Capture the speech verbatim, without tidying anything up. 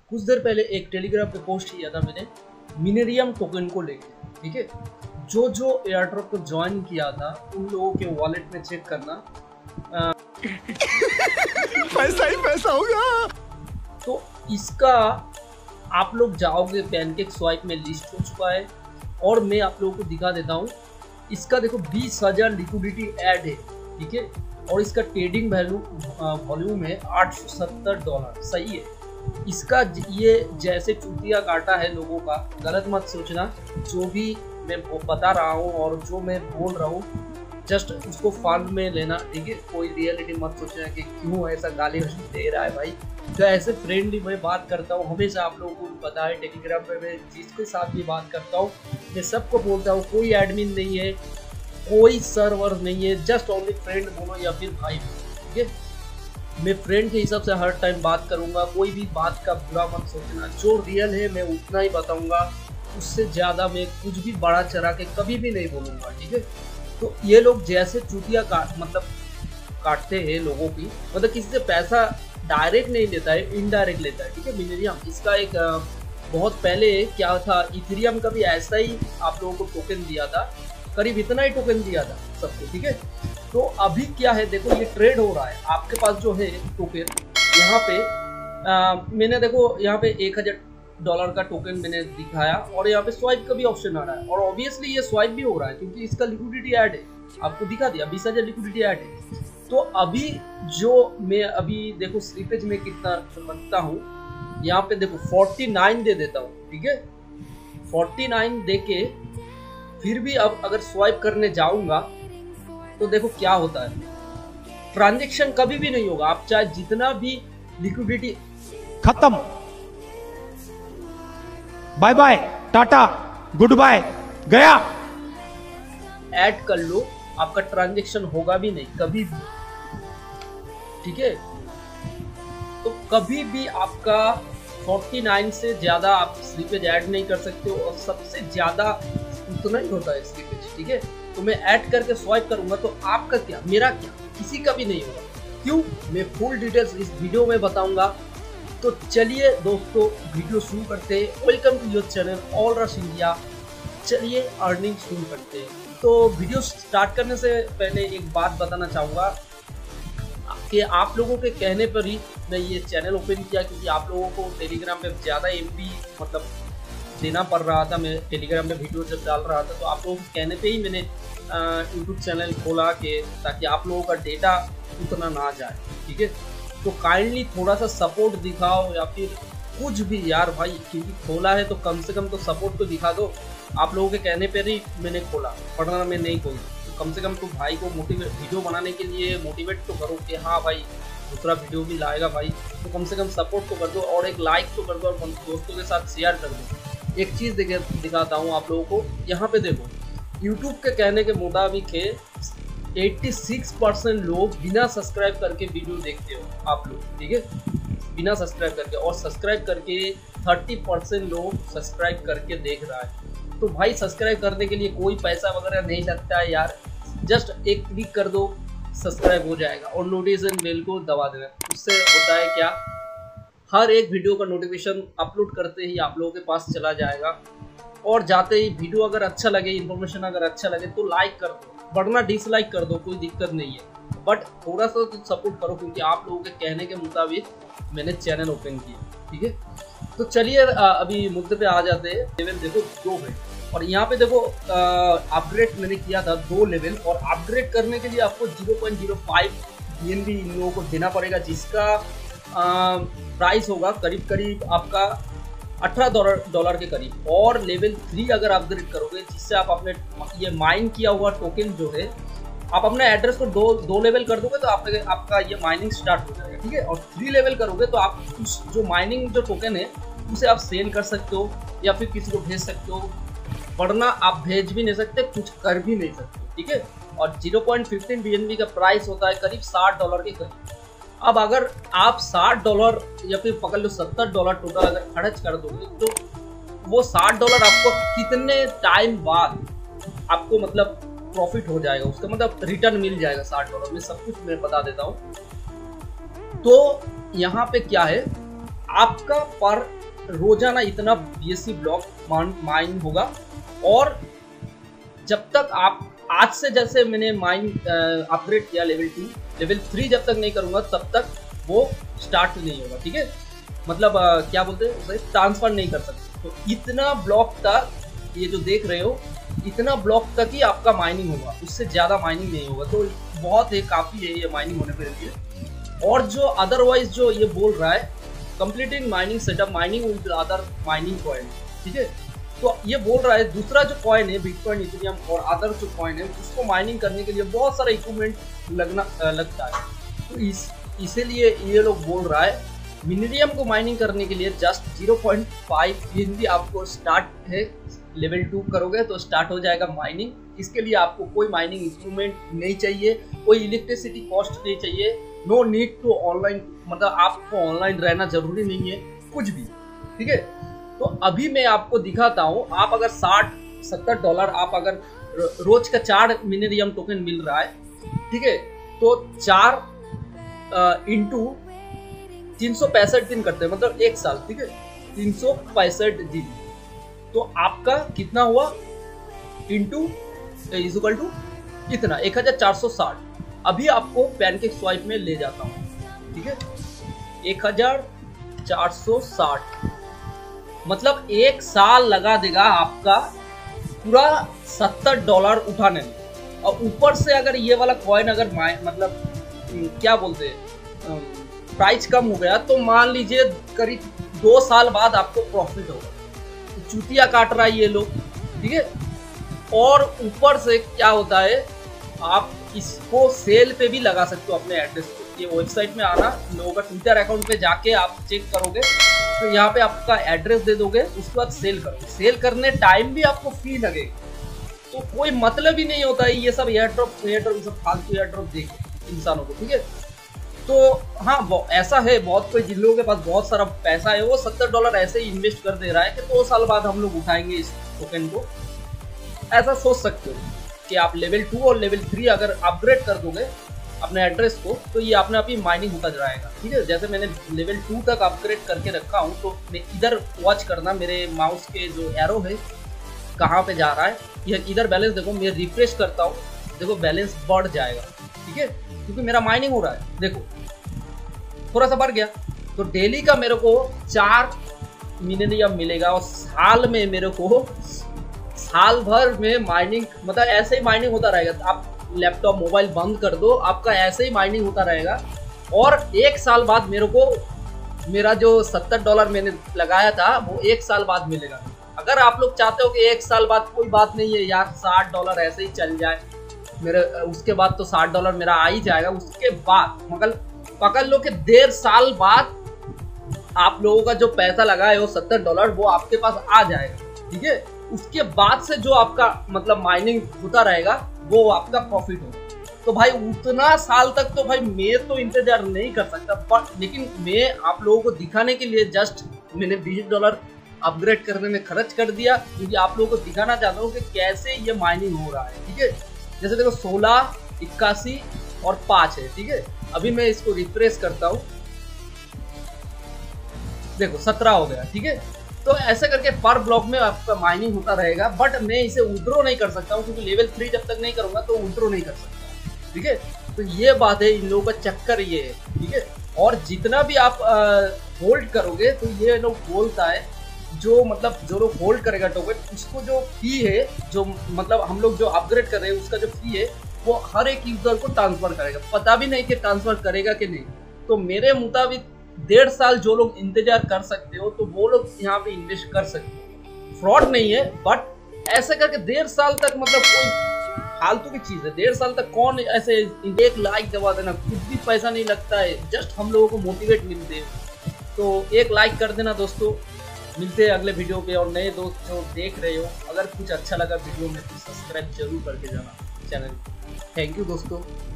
कुछ देर पहले एक टेलीग्राम पे पोस्ट किया था मैंने मिनेरियम टोकन को लेके, ठीक है। जो जो एयरड्रॉप को ज्वाइन किया था उन लोगों के वॉलेट में चेक करना, पैसा ही पैसा होगा। तो इसका आप लोग जाओगे पैनकेक स्वाइप में लिस्ट हो चुका है और मैं आप लोगों को दिखा देता हूँ। इसका देखो बीस हजार लिक्विडिटी ऐड है, ठीक है, और इसका ट्रेडिंग वैल्यू वॉल्यूम है आठ सौ सत्तर डॉलर, सही है। इसका ये जैसे चूतिया काटा है लोगों का, गलत मत सोचना। जो भी मैं बता रहा हूँ और जो मैं बोल रहा हूँ जस्ट उसको फन में लेना, ठीक है। कोई रियलिटी मत सोचना कि क्यों ऐसा गाली दे रहा है भाई। तो ऐसे फ्रेंडली मैं बात करता हूँ हमेशा, आप लोगों को पता है टेलीग्राम पे मैं जिसके साथ भी बात करता हूँ मैं सबको बोलता हूँ कोई एडमिन नहीं है, कोई सर्वर नहीं है, जस्ट ओनली फ्रेंड बोलो या फिर भाई, ठीक है। मैं फ्रेंड के हिसाब से हर टाइम बात करूंगा, कोई भी बात का बुरा मत सोचना। जो रियल है मैं उतना ही बताऊंगा, उससे ज़्यादा मैं कुछ भी बड़ा चढ़ा के कभी भी नहीं बोलूँगा, ठीक है। तो ये लोग जैसे चूतिया काट मतलब काटते हैं लोगों की, मतलब किसी से पैसा डायरेक्ट नहीं लेता है, इनडायरेक्ट लेता है, ठीक है। मिनेरियम इसका एक बहुत पहले क्या था, इथेरियम का भी ऐसा ही आप लोगों को टोकन दिया था, करीब इतना ही टोकन दिया था सबको, ठीक है। तो अभी क्या है देखो, ये ट्रेड हो रहा है। आपके पास जो है टोकन यहाँ पे आ, मैंने देखो यहाँ पे एक हजार डॉलर का टोकन मैंने दिखाया और यहाँ पे स्वाइप का भी ऑप्शन आ रहा है और ऑब्वियसली ये स्वाइप भी हो रहा है क्योंकि इसका लिक्विडिटी ऐड है, आपको दिखा दिया बीस हजार लिक्विडिटी ऐड है। तो अभी जो मैं अभी देखो स्लिपेज में कितना समझता हूँ, यहाँ पे देखो उनचास दे देता हूँ, ठीक है। उनचास दे के फिर भी अब अगर स्वाइप करने जाऊंगा तो देखो क्या होता है, ट्रांजैक्शन कभी भी नहीं होगा। आप चाहे जितना भी लिक्विडिटी खत्म, bye bye tata good bye गया, ऐड कर लो, आपका ट्रांजैक्शन होगा भी नहीं कभी भी, ठीक है। तो कभी भी आपका उनचास से ज्यादा आप स्लिपेज ऐड नहीं कर सकते हो और सबसे ज्यादा उतना ही होता है स्लिपेज, ठीक है। तो मैं ऐड करके स्वाइप करूंगा तो आपका क्या मेरा क्या किसी का भी नहीं होगा। क्यों, मैं फुल डिटेल्स इस वीडियो में बताऊंगा। तो चलिए दोस्तों वीडियो शुरू करते हैं। Welcome to your channel all rush India. चलिए अर्निंग शुरू करते हैं। तो वीडियो स्टार्ट करने से पहले एक बात बताना चाहूँगा कि आप लोगों के कहने पर ही मैं ये चैनल ओपन किया, क्योंकि आप लोगों को टेलीग्राम पे ज़्यादा एम बी मतलब देना पड़ रहा था। मैं टेलीग्राम पे वीडियो जब डाल रहा था तो आप लोगों के कहने पे ही मैंने यूट्यूब चैनल खोला कि ताकि आप लोगों का डेटा उतना ना जाए, ठीक है। तो काइंडली थोड़ा सा सपोर्ट दिखाओ या फिर कुछ भी यार भाई, क्योंकि खोला है तो कम से कम तो सपोर्ट तो दिखा दो। आप लोगों के कहने पर ही मैंने खोला, पढ़ना मैं नहीं खोली, तो कम से कम तो भाई को मोटिवेट वीडियो बनाने के लिए मोटिवेट तो करो कि हाँ भाई दूसरा वीडियो भी लाएगा भाई, तो कम से कम सपोर्ट तो कर दो और एक लाइक तो कर दो और दोस्तों के साथ शेयर कर दो। एक चीज़ दिखा दिखाता हूँ आप लोगों को, यहाँ पे देखो यूट्यूब के कहने के मुताबिक है छियासी परसेंट लोग बिना सब्सक्राइब करके वीडियो देखते हो आप लोग, ठीक है, बिना सब्सक्राइब करके, और सब्सक्राइब करके तीस परसेंट लोग सब्सक्राइब करके देख रहा है। तो भाई सब्सक्राइब करने के लिए कोई पैसा वगैरह नहीं लगता है यार, जस्ट एक क्लिक कर दो सब्सक्राइब हो जाएगा और नोटिफिकेशन बेल को दबा देना। उससे होता है क्या, हर एक वीडियो का नोटिफिकेशन अपलोड करते ही आप लोगों के पास चला जाएगा और जाते ही वीडियो अगर अच्छा लगे, इन्फॉर्मेशन अगर अच्छा लगे तो लाइक कर दो, वरना डिसलाइक कर दो, कोई दिक्कत नहीं है। बट थोड़ा सा तो सपोर्ट करो क्योंकि आप लोगों के कहने के मुताबिक मैंने चैनल ओपन किया, ठीक है। तो चलिए अभी मुद्दे पे आ जाते हैं। लेवल देखो दो है और यहाँ पे देखो अपग्रेड मैंने किया था दो लेवल, और अपग्रेड करने के लिए आपको zero point zero five B N B इन लोगों को देना पड़ेगा, जिसका आ, प्राइस होगा करीब करीब आपका अठारह डॉलर डॉलर के करीब। और लेवल थ्री अगर अपग्रेड करोगे, जिससे आप अपने ये माइन किया हुआ टोकन जो है, आप अपने एड्रेस को दो दो लेवल कर दोगे तो आप, आपका ये माइनिंग स्टार्ट हो जाएगा, ठीक है। और थ्री लेवल करोगे तो आप उस जो माइनिंग जो टोकन है उसे आप सेल कर सकते हो या फिर किसी को भेज सकते हो, वरना आप भेज भी नहीं सकते, कुछ कर भी नहीं सकते, ठीक है। और zero point fifteen B N B का प्राइस होता है करीब साठ डॉलर के करीब। अब अगर आप साठ डॉलर या फिर पकड़ लो सत्तर डॉलर टोटल अगर खर्च कर दोगे तो वो साठ डॉलर आपको कितने टाइम बाद आपको मतलब प्रॉफिट हो जाएगा, उसका मतलब रिटर्न मिल जाएगा साठ डॉलर में, सब कुछ मैं बता देता हूँ। तो यहाँ पे क्या है, आपका पर रोजाना इतना बीएससी ब्लॉक माइन होगा। और जब तक आप आज से, जैसे मैंने माइन अपग्रेड किया लेवल टू, लेवल थ्री जब तक नहीं करूंगा तब तक वो स्टार्ट नहीं होगा, ठीक है। मतलब आ, क्या बोलते हैं उसे, ट्रांसफर नहीं कर सकते। तो इतना ब्लॉक तक, ये जो देख रहे हो, इतना ब्लॉक तक ही आपका माइनिंग होगा, उससे ज़्यादा माइनिंग नहीं होगा। तो बहुत है, काफ़ी है ये माइनिंग होने के लिए। और जो अदरवाइज जो ये बोल रहा है completing mining setup mining with other mining coin, ठीक है। तो ये बोल रहा है दूसरा जो कॉइन है बिटकॉइन, इथेरियम और अदर जो कॉइन है, उसको माइनिंग करने के लिए बहुत सारा इक्विपमेंट लगना लगता है। तो इस इसीलिए ये लोग बोल रहा है मिनीरियम को माइनिंग करने के लिए just zero point five Hindi आपको स्टार्ट है, लेवल टू करोगे तो स्टार्ट हो जाएगा माइनिंग। इसके लिए आपको कोई माइनिंग इंस्ट्रूमेंट नहीं चाहिए, कोई इलेक्ट्रिसिटी कॉस्ट नहीं चाहिए, नो नीड टू ऑनलाइन, मतलब आपको ऑनलाइन रहना जरूरी नहीं है कुछ भी, ठीक है। तो अभी मैं आपको दिखाता हूँ, आप अगर साठ सत्तर डॉलर आप अगर रोज का चार मिनीरियम टोकन मिल रहा है, ठीक है, तो चार इंटू तीन सौ पैंसठ दिन करते हैं, मतलब एक साल, ठीक है, तीन सौ पैंसठ दिन, तो आपका कितना हुआ इंटू इज इक्वल टू कितना, एक हजार चार सौ साठ। अभी आपको पैनकेक स्वाइप में ले जाता हूँ, ठीक है, एक हजार चार सौ साठ, मतलब एक साल लगा देगा आपका पूरा सत्तर डॉलर उठाने में। और ऊपर से अगर ये वाला कॉइन अगर मतलब क्या बोलते हैं प्राइस कम हो गया तो मान लीजिए करीब दो साल बाद आपको प्रॉफिट होगा। तो चूतिया काट रहा है ये लोग, ठीक है। और ऊपर से क्या होता है, आप इसको सेल पे भी लगा सकते हो अपने एड्रेस पे। ये वेबसाइट में आना, लोगों का ट्विटर अकाउंट पे जाके आप चेक करोगे तो यहाँ पे आपका एड्रेस दे दोगे, उसके बाद सेल करोगे। सेल करने टाइम भी आपको फी लगेगा, तो कोई मतलब ही नहीं होता है ये सब एयर ड्रॉप एयर ड्रॉप सब फालतू एयर ड्रॉप देके इंसानों को, ठीक है। तो हाँ, ऐसा है बहुत कोई जिन लोगों के पास बहुत सारा पैसा है, वो सत्तर डॉलर ऐसे ही इन्वेस्ट कर दे रहा है कि दो साल बाद हम लोग उठाएंगे इस टोकन को। ऐसा सोच सकते हो कि आप लेवल टू और लेवल थ्री अगर अपग्रेड कर दोगे अपने एड्रेस को तो ये अपने आप ही माइनिंग होता जाएगा, ठीक है। जैसे मैंने लेवल टू तक अपग्रेड करके रखा हूँ, तो इधर वॉच करना, मेरे माउस के जो एरो है कहाँ पे जा रहा है, ये इधर बैलेंस देखो, मैं रिफ्रेश करता हूँ, देखो बैलेंस बढ़ जाएगा, ठीक है, क्योंकि मेरा माइनिंग हो रहा है। देखो थोड़ा सा बढ़ गया। तो डेली का मेरे को चार मिनीरियम मिलेगा और साल में मेरे को साल भर में माइनिंग, मतलब ऐसे ही माइनिंग होता रहेगा। आप लैपटॉप मोबाइल बंद कर दो, आपका ऐसे ही माइनिंग होता रहेगा। और एक साल बाद मेरे को मेरा जो सत्तर डॉलर मैंने लगाया था वो एक साल बाद मिलेगा। अगर आप लोग चाहते हो कि एक साल बाद, कोई बात नहीं है यार, साठ डॉलर ऐसे ही चल जाए मेरे, उसके बाद तो साठ डॉलर मेरा आ ही जाएगा। उसके बाद मगर पकड़ लो कि डेढ़ साल बाद आप लोगों का जो पैसा लगा है वो सत्तर डॉलर वो आपके पास आ जाएगा, ठीक है। उसके बाद से जो आपका मतलब माइनिंग होता रहेगा वो आपका प्रॉफिट होगा। तो भाई उतना साल तक तो भाई मैं तो इंतजार नहीं कर सकता, बट लेकिन मैं आप लोगों को दिखाने के लिए जस्ट मैंने बीस डॉलर अपग्रेड करने में खर्च कर दिया, क्योंकि आप लोगों को दिखाना चाहता हूँ कि कैसे ये माइनिंग हो रहा है, ठीक है। जैसे देखो सोलह, इक्यासी और पाँच है, ठीक है। अभी मैं इसको रिफ्रेश करता हूँ, देखो सत्रह हो गया, ठीक है। तो ऐसे करके पर ब्लॉक में आपका माइनिंग होता रहेगा, बट मैं इसे विड्रॉ नहीं कर सकता हूँ, क्योंकि लेवल थ्री जब तक नहीं करूंगा तो विड्रॉ नहीं कर सकता, ठीक है। तो ये बात है, इन लोगों का चक्कर ये है, ठीक है। और जितना भी आप होल्ड करोगे तो ये लोग बोलता है, जो मतलब जो लोग होल्ड करेगा टोकन, उसको जो फी है, जो मतलब हम लोग जो अपग्रेड कर रहे हैं उसका जो फी है वो हर एक यूजर को ट्रांसफर करेगा। पता भी नहीं कि ट्रांसफर करेगा कि नहीं। तो मेरे मुताबिक डेढ़ साल जो लोग इंतजार कर सकते हो तो वो लोग यहाँ पे इन्वेस्ट कर सकते हो। फ्रॉड नहीं है, बट ऐसे करके डेढ़ साल तक, मतलब कोई फालतू की चीज है। डेढ़ साल तक कौन ऐसे, एक लाइक दबा देना, कुछ भी पैसा नहीं लगता है, जस्ट हम लोगों को मोटिवेट मिलते हैं। तो एक लाइक कर देना दोस्तों। मिलते हैं अगले वीडियो पे। और नए दोस्त जो देख रहे हो, अगर कुछ अच्छा लगा वीडियो में तो सब्सक्राइब जरूर करके जाना चैनल। थैंक यू दोस्तों।